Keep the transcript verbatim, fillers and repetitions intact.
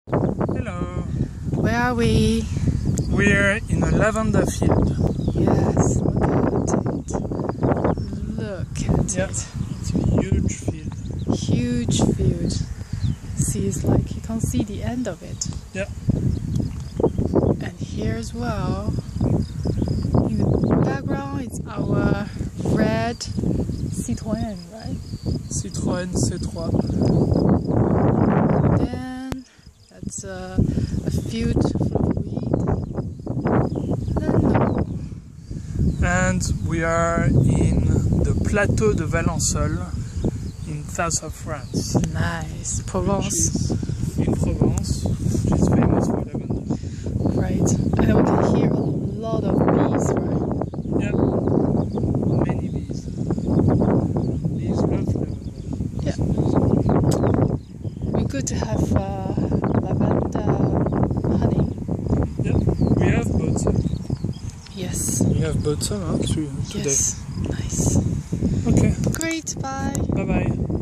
Hello. Where are we? We're in a lavender field. Yes, look at it. Look at Yeah, it. it's a huge field. Huge field. See, it's like you can't see the end of it. Yeah. And here as well, in the background, it's our red Citroën, right? Citroën C three. Then that's a, a field full of weed. Then no. And we are in the plateau de Valensole in south of France. Nice. Provence. In Provence, which is famous for lavender. Right. And we can hear a lot of bees, right? Yeah. Many bees. Bees love lavender. Yeah. We're good to have uh, lavender honey. Yeah. We have bought some. Yes. We have bought some huh, today. Yes. Nice. Okay. Great. Bye. Bye bye.